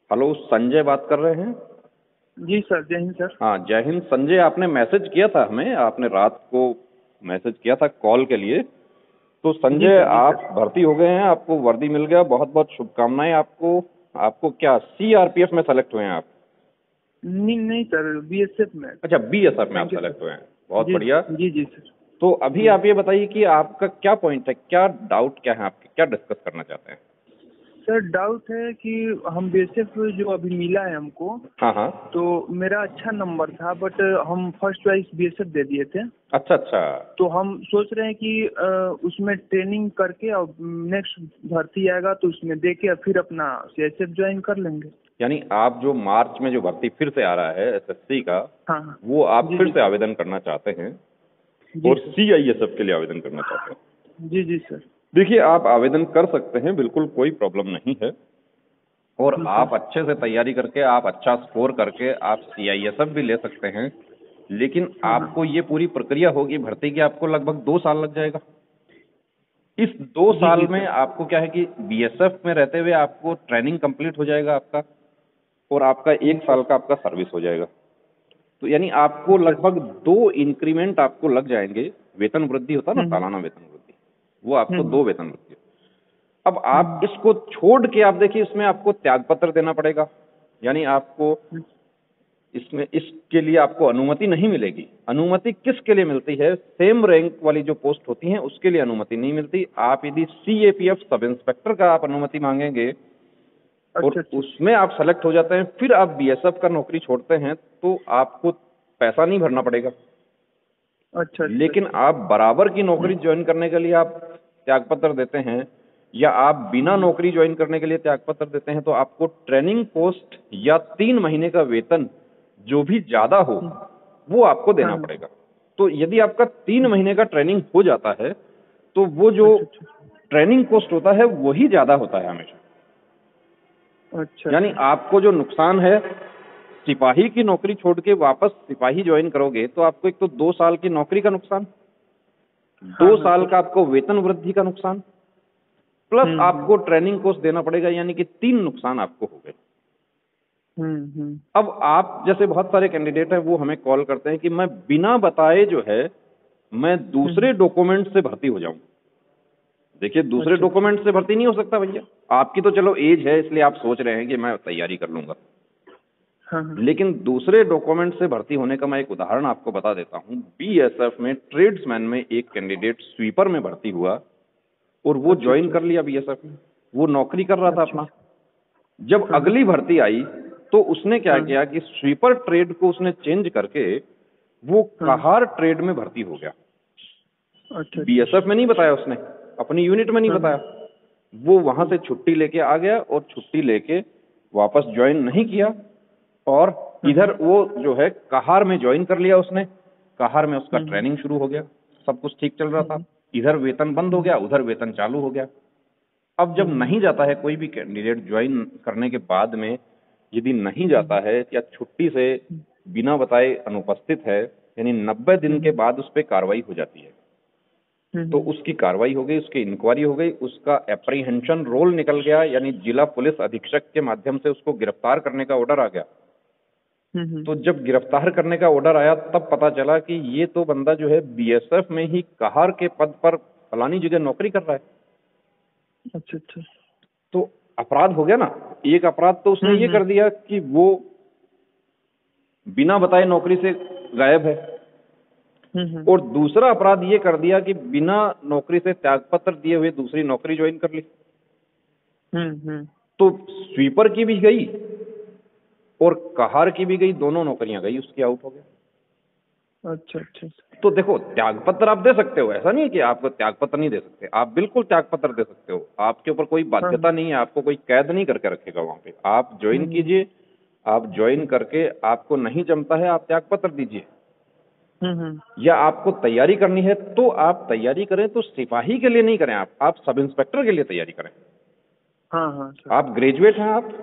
Hello, Sanjay बात कर रहे हैं? जी सर, जय हिंद सर। हाँ, जय हिंद। संजय, आपने मैसेज किया था हमें, आपने रात को मैसेज किया था कॉल के लिए। तो जी संजय, सर, जी आप सर। भर्ती हो गए हैं, आपको वर्दी मिल गया, बहुत बहुत शुभकामनाएं आपको। आपको क्या सीआरपीएफ में सेलेक्ट हुए हैं आप? नहीं नहीं सर, बीएसएफ में। अच्छा, बीएसएफ में आप थैंक यू सर। सेलेक्ट हुए हैं, बहुत जी बढ़िया। जी जी सर। तो अभी जी आप ये बताइए कि आपका क्या पॉइंट है, क्या डाउट क्या है आपके, क्या डिस्कस करना चाहते हैं? सर, डाउट है कि हम बीएसएफ जो अभी मिला है हमको, हाँ हाँ। तो मेरा अच्छा नंबर था, बट हम फर्स्ट चॉइस बीएसएफ दे दिए थे। अच्छा अच्छा। तो हम सोच रहे हैं कि उसमें ट्रेनिंग करके और नेक्स्ट भर्ती आएगा तो उसमें दे के फिर अपना सीएसएफ ज्वाइन कर लेंगे। यानी आप जो मार्च में जो भर्ती फिर से आ रहा है एसएससी का, हाँ हाँ। वो आप जी फिर जी से सर। आवेदन करना चाहते हैं जी और सर। सीआईएसएफ के लिए आवेदन करना चाहते हैं? जी जी सर। देखिए, आप आवेदन कर सकते हैं, बिल्कुल कोई प्रॉब्लम नहीं है। और जी आप सर। अच्छे से तैयारी करके, आप अच्छा स्कोर करके आप सीआईएसएफ भी ले सकते हैं। लेकिन हाँ हाँ। आपको ये पूरी प्रक्रिया होगी भर्ती की, आपको लगभग 2 साल लग जाएगा। इस दो जी साल जी में सर। आपको क्या है कि बीएसएफ में रहते हुए आपको ट्रेनिंग कंप्लीट हो जाएगा आपका, और आपका जी 1 साल सर। का आपका सर्विस हो जाएगा। तो यानी आपको अच्छा लगभग अच्छा। 2 इंक्रीमेंट आपको लग जाएंगे। वेतन वृद्धि होता है ना, हम्म सालाना वेतन वृद्धि, वो आपको हम्म 2 वेतन वृद्धि। अब आप हम्म इसको छोड़ के आप देखिए, इसमें आपको त्यागपत्र देना पड़ेगा। यानी आपको हम्म इसमें इसके लिए आपको अनुमति नहीं मिलेगी। अनुमति किसके लिए मिलती है? सेम रैंक वाली जो पोस्ट होती हैं उसके लिए अनुमति नहीं मिलती। आप यदि सीएपीएफ सब इंस्पेक्टर का आप अनुमति मांगेंगे और अच्छा अच्छा उसमें आप सेलेक्ट हो जाते हैं, फिर आप बीएसएफ का नौकरी छोड़ते हैं, तो आपको पैसा नहीं भरना पड़ेगा। अच्छा अच्छा लेकिन अच्छा। आप बराबर की नौकरी ज्वाइन करने के लिए आप त्यागपत्र देते हैं, या आप बिना जी। नौकरी ज्वाइन करने के लिए त्यागपत्र देते हैं, तो आपको ट्रेनिंग पोस्ट या 3 महीने का वेतन जो भी ज्यादा हो हम्म, वो आपको हाँ देना हाँ। पड़ेगा। तो यदि आपका 3 महीने का ट्रेनिंग हो जाता है, तो वो जो अच्छा अच्छा ट्रेनिंग पोस्ट होता है वही ज्यादा होता है हमेशा। अच्छा यानी अच्छा। आपको जो नुकसान है, सिपाही की नौकरी छोड़ के वापस सिपाही ज्वाइन करोगे तो आपको एक तो 2 साल की नौकरी का नुकसान, हाँ दो हाँ साल सर। का आपको वेतन वृद्धि का नुकसान, प्लस हम्म। आपको ट्रेनिंग कोर्स देना पड़ेगा, यानी कि 3 नुकसान आपको हो गए। हम्म। अब आप जैसे बहुत सारे कैंडिडेट हैं, वो हमें कॉल करते हैं कि मैं बिना बताए जो है मैं हम्म। दूसरे डॉक्यूमेंट से भर्ती हो जाऊं। देखिए, दूसरे अच्छा अच्छा। डॉक्यूमेंट से भर्ती नहीं हो सकता भैया। आपकी तो चलो एज है, इसलिए आप सोच रहे हैं कि मैं तैयारी कर लूंगा। हाँ हाँ। लेकिन दूसरे डॉक्यूमेंट से भर्ती होने का मैं एक उदाहरण आपको बता देता हूं। बीएसएफ में ट्रेड्समैन में एक कैंडिडेट स्वीपर में भर्ती हुआ और वो अच्छा ज्वाइन अच्छा। कर लिया बीएसएफ में। वो नौकरी कर रहा था अच्छा अपना। अच्छा। जब हाँ हाँ। अगली भर्ती आई तो उसने क्या हाँ किया कि स्वीपर ट्रेड को उसने चेंज करके वो हाँ। कहार ट्रेड में भर्ती हो गया। अच्छा अच्छा। बीएसएफ में नहीं बताया उसने, अपनी यूनिट में नहीं हाँ हाँ। बताया। वो वहां से छुट्टी लेके आ गया और छुट्टी लेके वापस ज्वाइन नहीं किया, और हाँ हाँ। इधर वो जो है कहार में ज्वाइन कर लिया उसने। कहार में उसका हम्म ट्रेनिंग शुरू हो गया, सब कुछ ठीक चल रहा था। हम्म इधर वेतन बंद हो हम्म गया, उधर वेतन चालू हो गया। अब जब हम्म नहीं जाता है कोई भी कैंडिडेट ज्वाइन करने के बाद में, यदि नहीं जाता हम्म है या छुट्टी से बिना बताए अनुपस्थित है, यानी 90 दिन के हम्म बाद उस पर कार्रवाई हो जाती है। तो हम्म उसकी कार्रवाई हो गई, उसकी इंक्वायरी हो गई, उसका एप्रीहेंशन रोल निकल गया, यानी जिला पुलिस अधीक्षक के माध्यम से उसको गिरफ्तार करने का ऑर्डर आ गया। हम्म। तो जब गिरफ्तार करने का ऑर्डर आया तब पता चला कि ये तो बंदा जो है बीएसएफ में ही कहार के पद पर फलानी जगह नौकरी कर रहा है। अच्छा अच्छा। तो अपराध हो गया ना। एक अपराध तो उसने ये हम्म। कर दिया कि वो बिना बताए नौकरी से गायब है, हम्म। और दूसरा अपराध ये कर दिया कि बिना नौकरी से त्यागपत्र दिए हुए दूसरी नौकरी ज्वाइन कर ली। हम्म। तो स्वीपर की भी गई और कहार की भी गई, दोनों नौकरियां गई, उसकी आउट हो गया। अच्छा अच्छा। तो देखो, त्यागपत्र आप दे सकते हो, ऐसा नहीं है कि आप त्यागपत्र नहीं दे सकते। आप बिल्कुल त्यागपत्र दे सकते हो, आपके ऊपर कोई हाँ बाध्यता हाँ। नहीं है, आपको कोई कैद नहीं करके रखेगा वहां पे। आप ज्वाइन हम्म कीजिए, आप ज्वाइन करके आपको नहीं जमता है आप त्यागपत्र दीजिए। हम्म। या आपको तैयारी करनी है तो आप तैयारी करें, तो सिपाही के लिए नहीं करें, आप सब इंस्पेक्टर के लिए तैयारी करें। हाँ हाँ सर। आप ग्रेजुएट हैं, आप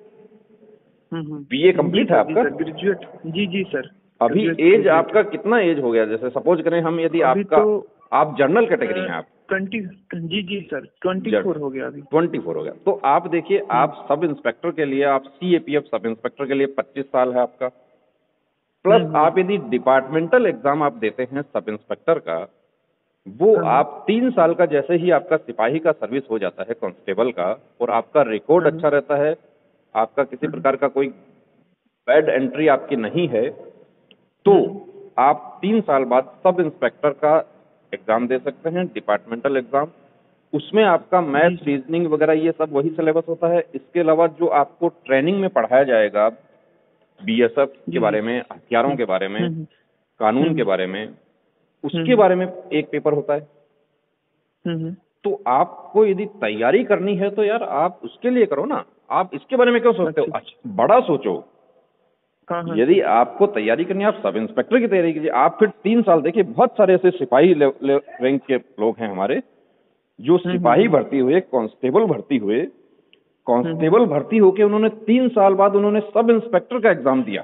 बीए जी कंप्लीट है सर, जी आपका? Sir, graduate. जी जी सर। अभी ग्रेजुएट एज कंप्लीट आपका है। कितना एज हो गया? जैसे सपोज करें हम, यदि अभी आपका, तो आप जनरल कैटेगरी हैं आप? 20। जी जी सर, 24 हो गया अभी। 24 हो गया। तो आप देखिए, आप सब इंस्पेक्टर के लिए, आप CAPF सब इंस्पेक्टर के लिए 25 साल है आपका, प्लस आप यदि डिपार्टमेंटल एग्जाम आप देते हैं सब इंस्पेक्टर का, वो आप 3 साल का, जैसे ही आपका सिपाही का सर्विस हो जाता है कांस्टेबल का, और आपका रिकॉर्ड अच्छा रहता है, आपका किसी प्रकार का कोई बैड एंट्री आपकी नहीं है, तो आप 3 साल बाद सब इंस्पेक्टर का एग्जाम दे सकते हैं, डिपार्टमेंटल एग्जाम। उसमें आपका मैथ, रीजनिंग वगैरह ये सब वही सिलेबस होता है। इसके अलावा जो आपको ट्रेनिंग में पढ़ाया जाएगा, BSF के बारे में, हथियारों के बारे में, कानून के बारे में, उसके बारे में एक पेपर होता है। तो आपको यदि तैयारी करनी है तो यार आप उसके लिए करो ना, आप इसके बारे में क्यों सोचते हो? अच्छा, बड़ा सोचो। यदि आपको तैयारी करनी है, आप सब इंस्पेक्टर की तैयारी कीजिए। आप फिर 3 साल देखिए, बहुत सारे ऐसे सिपाही रैंक के लोग हैं हमारे, जो सिपाही भर्ती हुए, कांस्टेबल भर्ती हुए, कांस्टेबल भर्ती होके उन्होंने 3 साल बाद उन्होंने सब इंस्पेक्टर का एग्जाम दिया।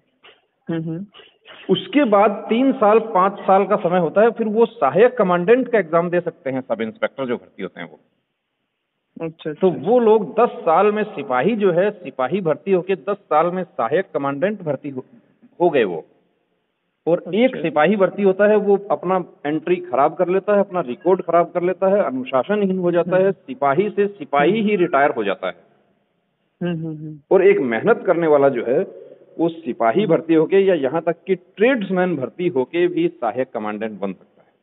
उसके बाद 3 साल 5 साल का समय होता है, फिर वो सहायक कमांडेंट का एग्जाम दे सकते हैं, सब इंस्पेक्टर जो भर्ती होते हैं वो। अच्छा। तो वो लोग 10 साल में सिपाही जो है, सिपाही भर्ती होके 10 साल में सहायक कमांडेंट भर्ती हो गए वो। और एक सिपाही भर्ती होता है, वो अपना एंट्री खराब कर लेता है, अपना रिकॉर्ड खराब कर लेता है, अनुशासनहीन हो जाता है, सिपाही से सिपाही ही रिटायर हो जाता है। और एक मेहनत करने वाला जो है, वो सिपाही भर्ती होके या यहाँ तक कि ट्रेड्समैन भर्ती होके भी सहायक कमांडेंट बन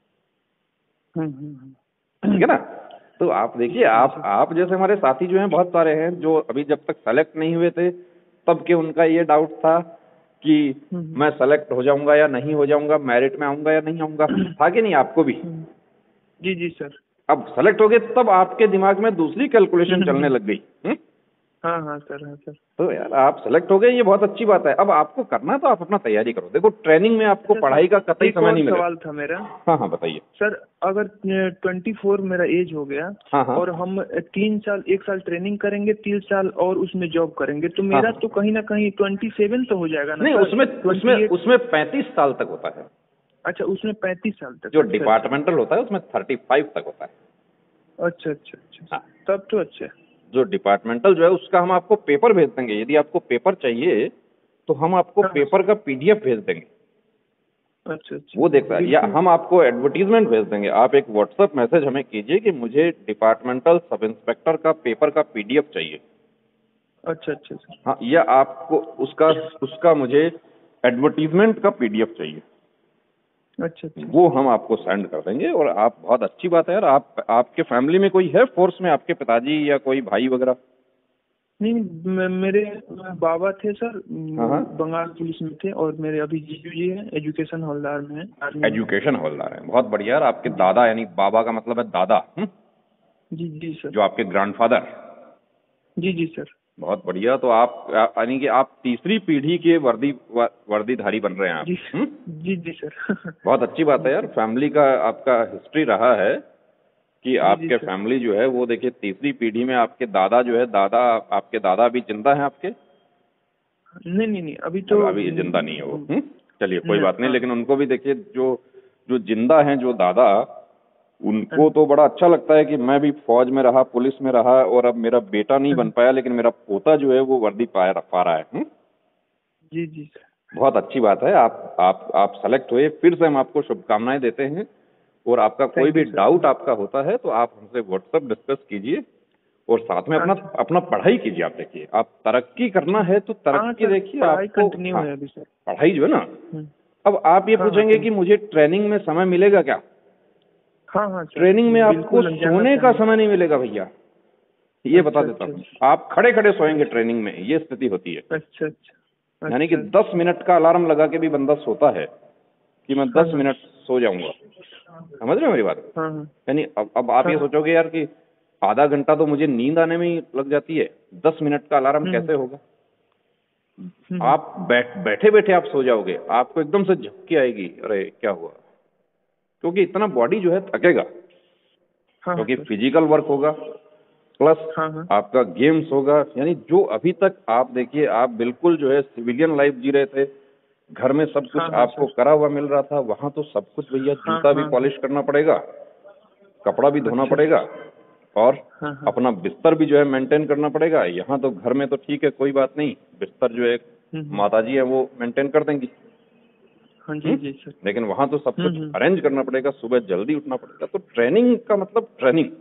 सकता है। ठीक है ना? तो आप देखिए, आप जैसे हमारे साथी जो हैं बहुत सारे हैं, जो अभी जब तक सेलेक्ट नहीं हुए थे तब के उनका ये डाउट था कि मैं सेलेक्ट हो जाऊंगा या नहीं हो जाऊंगा, मेरिट में आऊंगा या नहीं आऊंगा, था कि नहीं आपको भी? जी जी सर। अब सेलेक्ट हो गए तब आपके दिमाग में दूसरी कैलकुलेशन चलने लग गई। हाँ सर, हाँ सर। तो यार आप सेलेक्ट हो गए, ये बहुत अच्छी बात है। अब आपको करना है तो आप अपना तैयारी करो। देखो, ट्रेनिंग में आपको पढ़ाई का कतई समय नहीं मिलेगा। सवाल था मेरा। हाँ बताइए सर, अगर 24 मेरा एज हो गया और हम 1 साल ट्रेनिंग करेंगे, 3 साल और उसमें जॉब करेंगे, तो मेरा तो कहीं ना कहीं 27 तो हो जाएगा ना? नहीं, उसमें 35 साल तक होता है। अच्छा, उसमें 35 साल तक। जो डिपार्टमेंटल होता है उसमें 35 तक होता है। अच्छा। तब तो अच्छा है। जो डिपार्टमेंटल जो है उसका हम आपको पेपर भेज देंगे। यदि आपको पेपर चाहिए तो हम आपको पेपर का PDF भेज देंगे। अच्छा। वो देखता है, या हम आपको एडवर्टीजमेंट भेज देंगे। आप एक व्हाट्सएप मैसेज हमें कीजिए कि मुझे डिपार्टमेंटल सब इंस्पेक्टर का पेपर का PDF चाहिए। अच्छा। हाँ, या आपको उसका मुझे एडवर्टीजमेंट का PDF चाहिए। अच्छा। वो हम आपको सेंड कर देंगे। और आप, बहुत अच्छी बात है यार, आपके फैमिली में कोई है फोर्स में, आपके पिताजी या कोई भाई वगैरह? नहीं, मेरे बाबा थे सर, बंगाल पुलिस में थे, और मेरे अभी जीजू जी हैं, एजुकेशन हवलदार में हैं। एजुकेशन हवलदार हैं, बहुत बढ़िया यार। आपके दादा, यानी बाबा का मतलब है दादा। जी सर। जो आपके ग्रैंडफादर? जी सर। बहुत बढ़िया। तो आप, यानी कि आप तीसरी पीढ़ी के वर्दीधारी बन रहे हैं आप। जी सर। बहुत अच्छी बात है यार। फैमिली का आपका हिस्ट्री रहा है कि आपके फैमिली जो है वो, देखिए, तीसरी पीढ़ी में आपके दादा जो है, आपके दादा अभी जिंदा हैं आपके? नहीं, अभी तो अभी जिंदा नहीं है वो। चलिए कोई बात नहीं, लेकिन उनको भी देखिए, जो जिंदा हैं, जो दादा, उनको तो बड़ा अच्छा लगता है कि मैं भी फौज में रहा, पुलिस में रहा, और अब मेरा बेटा नहीं बन पाया लेकिन मेरा पोता जो है वो वर्दी पा रहा है। जी सर। बहुत अच्छी बात है। आप सेलेक्ट हुए, फिर से हम आपको शुभकामनाएं देते हैं। और आपका कोई भी डाउट आपका होता है तो आप हमसे व्हाट्सएप डिस्कस कीजिए, और साथ में अपना पढ़ाई कीजिए। आप देखिए, आप तरक्की करना है तो तरक्की देखिए, आपको पढ़ाई जो है ना। अब आप ये पूछेंगे कि मुझे ट्रेनिंग में समय मिलेगा क्या? हाँ ट्रेनिंग में आपको सोने का समय नहीं मिलेगा भैया, ये बता देता हूँ। आप खड़े खड़े सोएंगे ट्रेनिंग में, ये स्थिति होती है। अच्छा। यानी कि 10 मिनट का अलार्म लगा के भी बंदा सोता है कि मैं 10 मिनट सो जाऊंगा। समझ रहे हो मेरी बात? यानी अब आप ये सोचोगे यार कि आधा घंटा तो मुझे नींद आने में ही लग जाती है, 10 मिनट का अलार्म कैसे होगा? आप बैठे बैठे आप सो जाओगे, आपको एकदम से झपकी आएगी, अरे क्या हुआ? क्योंकि इतना बॉडी जो है थकेगा, क्योंकि फिजिकल वर्क होगा प्लस आपका गेम्स होगा। यानी जो अभी तक आप देखिए, आप बिल्कुल जो है सिविलियन लाइफ जी रहे थे, घर में सब कुछ आपको करा हुआ मिल रहा था, वहां तो सब कुछ भैया, जूता भी पॉलिश करना पड़ेगा, कपड़ा भी धोना पड़ेगा और अपना बिस्तर भी जो है मेंटेन करना पड़ेगा। यहाँ तो घर में तो ठीक है, कोई बात नहीं, बिस्तर जो है माताजी है वो मेंटेन कर देंगी। हाँ जी जी सर। लेकिन वहाँ तो सब कुछ अरेंज करना पड़ेगा, सुबह जल्दी उठना पड़ेगा। तो ट्रेनिंग का मतलब ट्रेनिंग,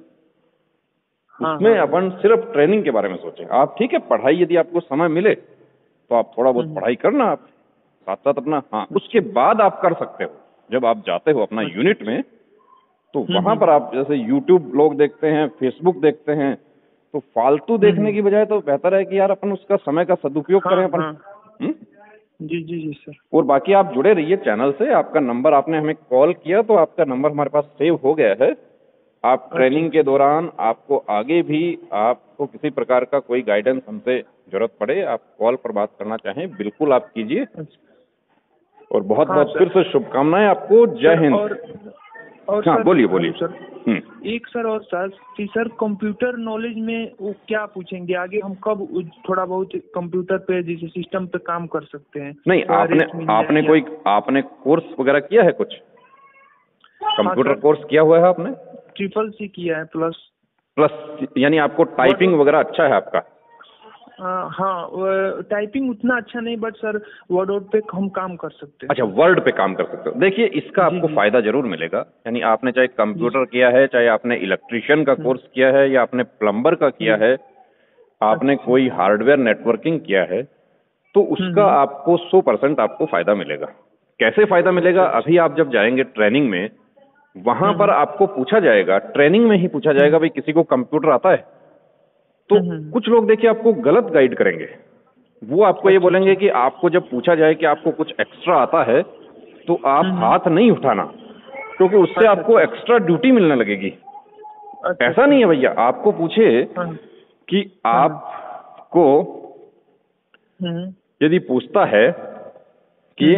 उसमें अपन सिर्फ ट्रेनिंग के बारे में सोचें। आप ठीक है, पढ़ाई यदि आपको समय मिले तो आप थोड़ा बहुत पढ़ाई करना, आप साथ साथ अपना, हाँ उसके बाद आप कर सकते हो। जब आप जाते हो अपना यूनिट में तो वहां पर आप जैसे यूट्यूब लोग देखते हैं, फेसबुक देखते हैं, तो फालतू देखने की बजाय तो बेहतर है कि यार अपन उसका समय का सदुपयोग करें अपन। जी जी जी सर। और बाकी आप जुड़े रहिए चैनल से। आपका नंबर, आपने हमें कॉल किया तो आपका नंबर हमारे पास सेव हो गया है। आप ट्रेनिंग के दौरान आपको आगे भी आपको किसी प्रकार का कोई गाइडेंस हमसे जरूरत पड़े, आप कॉल पर बात करना चाहें बिल्कुल आप कीजिए। और बहुत बहुत फिर से शुभकामनाएं आपको। जय हिंद। और हाँ बोलिए बोलिए सर। एक सर और सर कंप्यूटर नॉलेज में वो क्या पूछेंगे आगे, हम कब थोड़ा बहुत कंप्यूटर पे जैसे सिस्टम पे काम कर सकते हैं? नहीं, आपने कोर्स वगैरह किया है कुछ? कंप्यूटर कोर्स किया हुआ है आपने? CCC किया है प्लस यानी आपको टाइपिंग वगैरह अच्छा है आपका? हाँ, टाइपिंग उतना अच्छा नहीं, बट सर वर्ड पे हम काम कर सकते हैं। अच्छा, वर्ड पे काम कर सकते हो। देखिए इसका आपको फायदा जरूर मिलेगा। यानी आपने चाहे कंप्यूटर किया है, चाहे आपने इलेक्ट्रिशियन का कोर्स किया है, या आपने प्लम्बर का किया है, आपने कोई हार्डवेयर नेटवर्किंग किया है, तो उसका आपको 100% आपको फायदा मिलेगा। कैसे फायदा मिलेगा? अभी आप जब जाएंगे ट्रेनिंग में, वहां पर आपको पूछा जाएगा, ट्रेनिंग में ही पूछा जाएगा, भाई किसी को कंप्यूटर आता है? तो कुछ लोग देखिए आपको गलत गाइड करेंगे। वो आपको ये बोलेंगे कि आपको जब पूछा जाए कि आपको कुछ एक्स्ट्रा आता है तो आप हाथ नहीं उठाना, क्योंकि उससे आपको एक्स्ट्रा ड्यूटी मिलने लगेगी। ऐसा नहीं है भैया। आपको पूछे कि आपको यदि पूछता है कि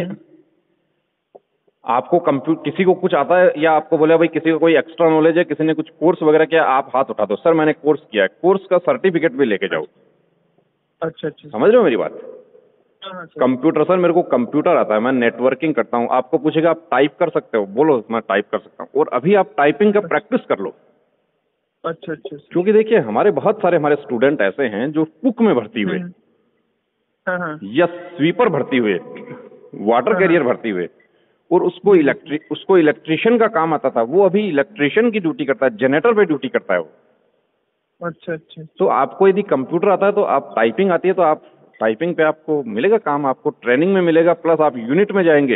आपको किसी को कुछ आता है, या आपको बोला भाई किसी को कोई एक्स्ट्रा नॉलेज है, किसी ने कुछ कोर्स वगैरह किया, आप हाथ उठा दो। सर मैंने कोर्स किया है, कोर्स का सर्टिफिकेट भी लेके जाओ। अच्छा, समझ रहे हो मेरी बात? कंप्यूटर, सर मेरे को कंप्यूटर आता है, मैं नेटवर्किंग करता हूँ। आपको पूछेगा आप टाइप कर सकते हो? बोलो मैं टाइप कर सकता हूँ। और अभी आप टाइपिंग का प्रैक्टिस कर लो। अच्छा। क्योंकि देखिए बहुत सारे हमारे स्टूडेंट ऐसे हैं जो कुक में भर्ती हुए, या स्वीपर भर्ती हुए, वाटर कैरियर भर्ती हुए, और उसको इलेक्ट्रिशियन का काम आता था, वो अभी इलेक्ट्रिशियन की ड्यूटी करता है, जनरेटर पे ड्यूटी करता है वो। अच्छा। तो आपको यदि कंप्यूटर आता है, तो आप टाइपिंग आती है, तो आप टाइपिंग पे आपको मिलेगा काम, आपको ट्रेनिंग में मिलेगा, प्लस आप यूनिट में जाएंगे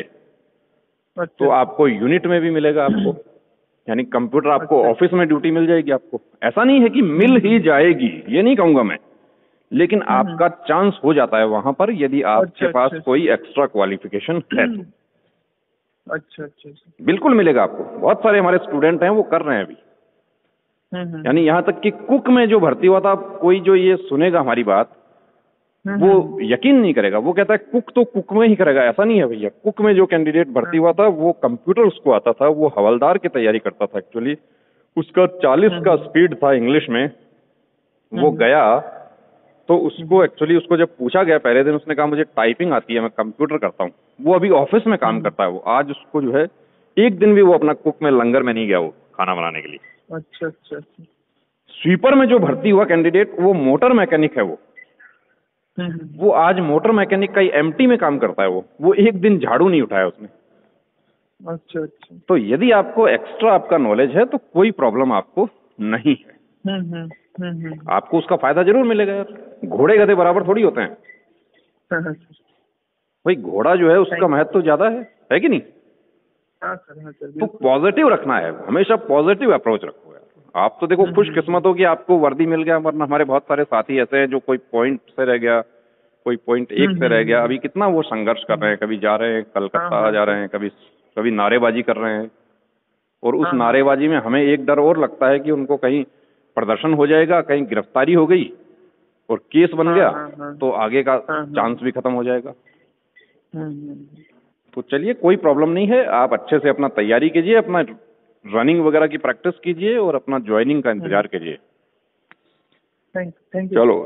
तो आपको यूनिट में भी मिलेगा आपको। यानी कंप्यूटर आपको ऑफिस में ड्यूटी मिल जाएगी आपको। ऐसा नहीं है कि मिल ही जाएगी, ये नहीं कहूंगा मैं, लेकिन आपका चांस हो जाता है वहां पर, यदि आपके पास कोई एक्स्ट्रा क्वालिफिकेशन है तो। अच्छा। बिल्कुल मिलेगा आपको। बहुत सारे हमारे स्टूडेंट हैं वो कर रहे हैं अभी। यानी यहाँ तक कि कुक में जो भर्ती हुआ था, कोई जो ये सुनेगा हमारी बात वो यकीन नहीं करेगा, वो कहता है कुक तो कुक में ही करेगा। ऐसा नहीं है भैया। कुक में जो कैंडिडेट भर्ती हुआ था वो कंप्यूटर उसको आता था, वो हवलदार की तैयारी करता था। एक्चुअली उसका 40 का स्पीड था इंग्लिश में। वो गया तो उसको जब पूछा गया पहले दिन, उसने कहा मुझे टाइपिंग आती है, मैं कंप्यूटर करता हूँ। वो अभी ऑफिस में काम करता है। वो आज उसको जो है एक दिन भी वो अपना कुक में लंगर में नहीं गया वो खाना बनाने के लिए। अच्छा। स्वीपर में जो भर्ती हुआ कैंडिडेट, वो मोटर मैकेनिक है। वो आज मोटर मैकेनिक का एमटी में काम करता है। वो एक दिन झाड़ू नहीं उठाया उसने। अच्छा। तो यदि आपको एक्स्ट्रा आपका नॉलेज है तो कोई प्रॉब्लम आपको नहीं है। आपको उसका फायदा जरूर मिलेगा यार। घोड़े गधे बराबर थोड़ी होते हैं भाई। घोड़ा जो है उसका महत्व ज्यादा है कि नहीं? तो पॉजिटिव रखना है, हमेशा पॉजिटिव अप्रोच रखो यार। आप तो देखो खुशकिस्मत हो कि आपको वर्दी मिल गया, वरना हमारे बहुत सारे साथी ऐसे हैं जो कोई पॉइंट से रह गया, कोई पॉइंट 1 से रह गया। अभी कितना वो संघर्ष कर रहे हैं, कभी जा रहे हैं कलकत्ता जा रहे हैं, कभी नारेबाजी कर रहे हैं। और उस नारेबाजी में हमें एक डर और लगता है कि उनको कहीं प्रदर्शन हो जाएगा, कहीं गिरफ्तारी हो गई और केस बन गया तो आगे का चांस भी खत्म हो जाएगा। तो चलिए कोई प्रॉब्लम नहीं है। आप अच्छे से अपना तैयारी कीजिए, अपना रनिंग वगैरह की प्रैक्टिस कीजिए और अपना ज्वाइनिंग का इंतजार कीजिए। Thank you. चलो।